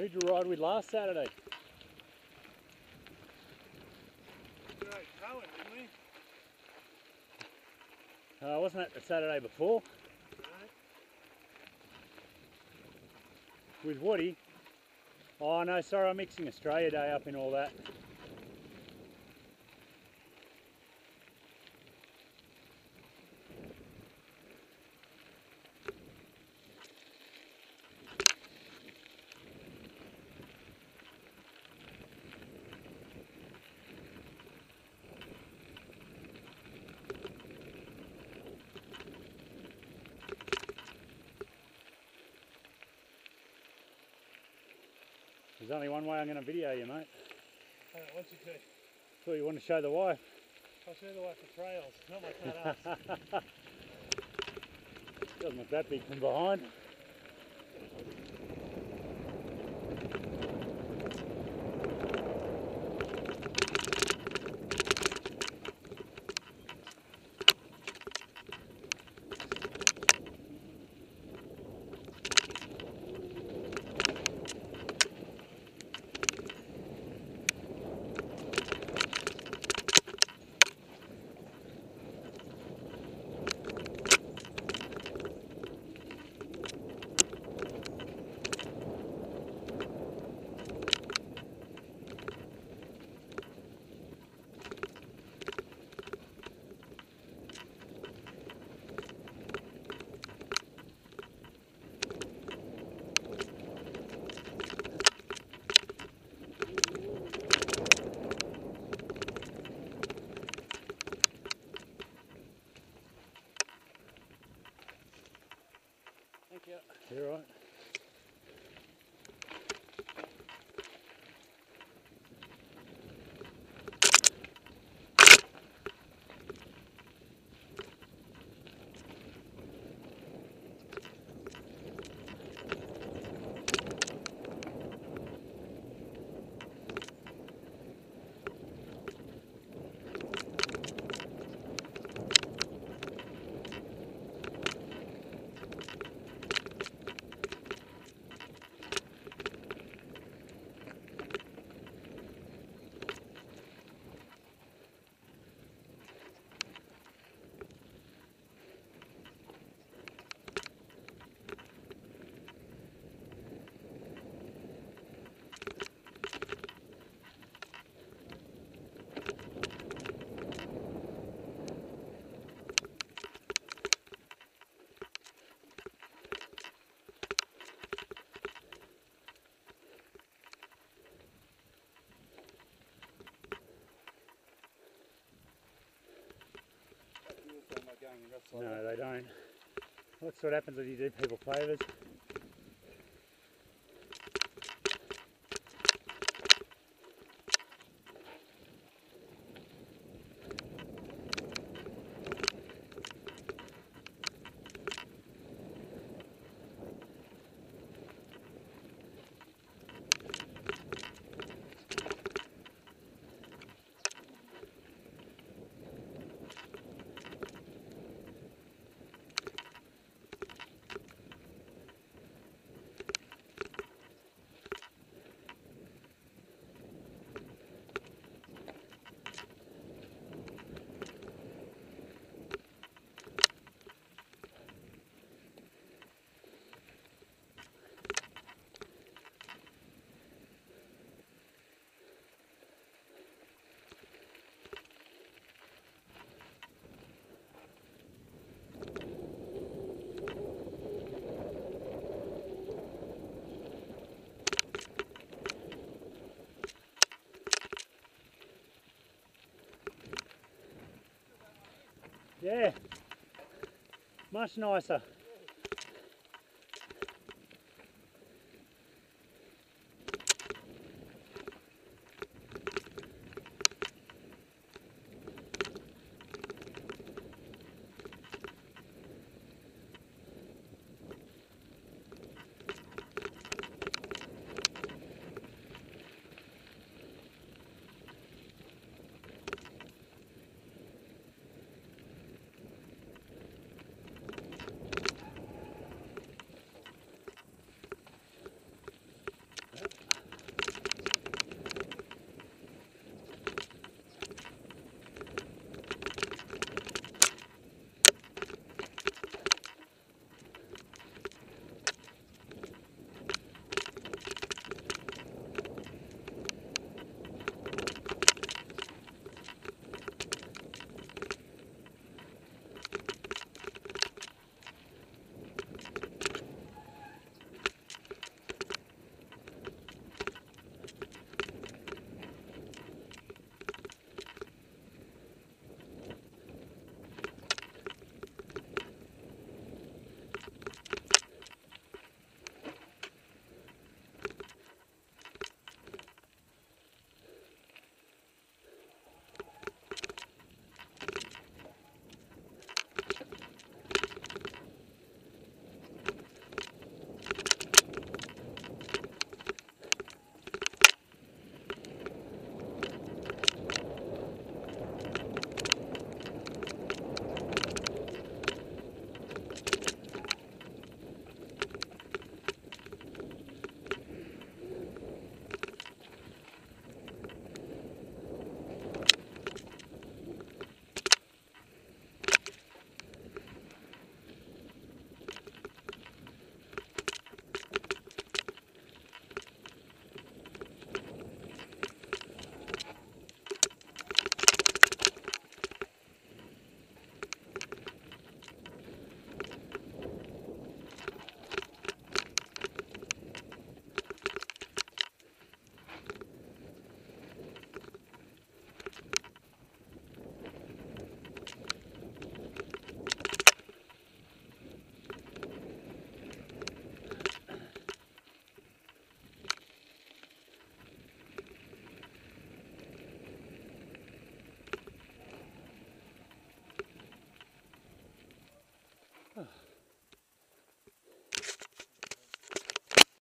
Who'd you ride with last Saturday? We rode Cohen, didn't we? Wasn't that the Saturday before? No. With Woody? Oh no, sorry, I'm mixing Australia Day up in all that. There's only one way I'm going to video you, mate. I don't want you to. Thought you wanted to show the wife. I'll show the wife the trails, not my fat ass. Doesn't look that big from behind. Thank you. You're right. No, they don't. That's what happens when you do people favours. Yeah, much nicer.